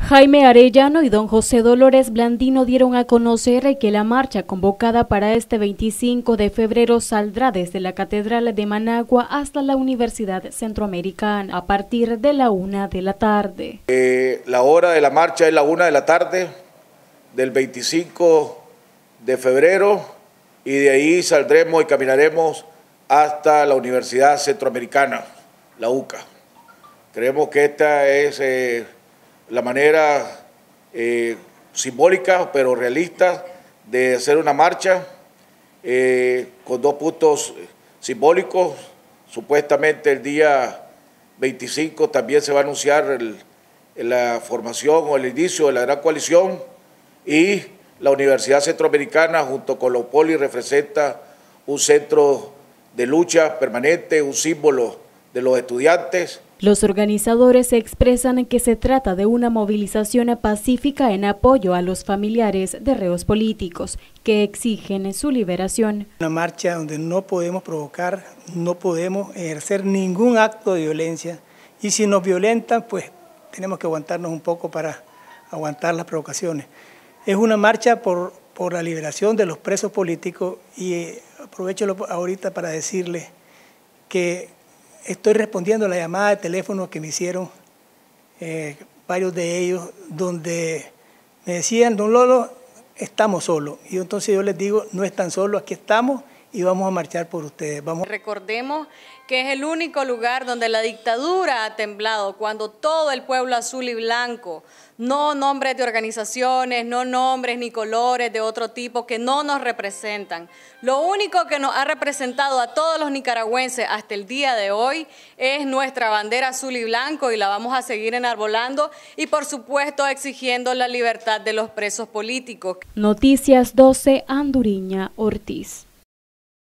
Jaime Arellano y don José Dolores Blandino dieron a conocer que la marcha convocada para este 25 de febrero saldrá desde la Catedral de Managua hasta la Universidad Centroamericana a partir de la 1 de la tarde. La hora de la marcha es la 1 de la tarde del 25 de febrero y de ahí saldremos y caminaremos hasta la Universidad Centroamericana, la UCA. Creemos que esta es la manera simbólica pero realista de hacer una marcha con dos puntos simbólicos. Supuestamente el día 25 también se va a anunciar la formación o el inicio de la gran coalición, y la Universidad Centroamericana junto con la UPOLI representa un centro de lucha permanente, un símbolo de los estudiantes. Los organizadores expresan que se trata de una movilización pacífica en apoyo a los familiares de reos políticos que exigen su liberación. Una marcha donde no podemos provocar, no podemos ejercer ningún acto de violencia, y si nos violentan, pues tenemos que aguantarnos un poco para aguantar las provocaciones. Es una marcha por la liberación de los presos políticos, y aprovecho ahorita para decirles que estoy respondiendo a la llamada de teléfono que me hicieron varios de ellos, donde me decían: don Lolo, estamos solos. Y entonces yo les digo: no están solos, aquí estamos y vamos a marchar por ustedes. Recordemos que es el único lugar donde la dictadura ha temblado, cuando todo el pueblo azul y blanco, no nombres de organizaciones, no nombres ni colores de otro tipo que no nos representan. Lo único que nos ha representado a todos los nicaragüenses hasta el día de hoy es nuestra bandera azul y blanco, y la vamos a seguir enarbolando y por supuesto exigiendo la libertad de los presos políticos. Noticias 12, Anduriña Ortiz.